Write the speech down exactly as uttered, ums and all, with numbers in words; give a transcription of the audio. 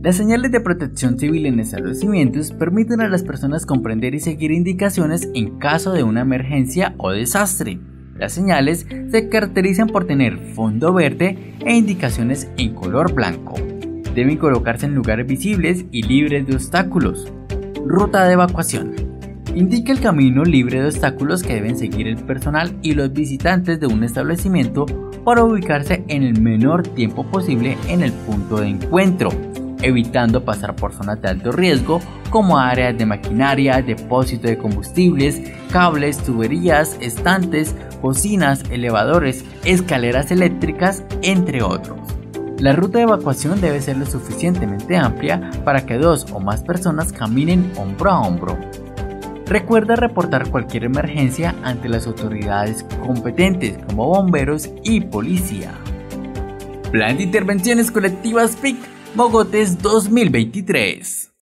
Las señales de protección civil en establecimientos permiten a las personas comprender y seguir indicaciones en caso de una emergencia o desastre. Las señales se caracterizan por tener fondo verde e indicaciones en color blanco. Deben colocarse en lugares visibles y libres de obstáculos. Ruta de evacuación. Indica el camino libre de obstáculos que deben seguir el personal y los visitantes de un establecimiento para ubicarse en el menor tiempo posible en el punto de encuentro, evitando pasar por zonas de alto riesgo como áreas de maquinaria, depósito de combustibles, cables, tuberías, estantes, cocinas, elevadores, escaleras eléctricas, entre otros. La ruta de evacuación debe ser lo suficientemente amplia para que dos o más personas caminen hombro a hombro. Recuerda reportar cualquier emergencia ante las autoridades competentes como bomberos y policía. Plan de Intervenciones Colectivas P I C Mogotes dos mil veintitrés.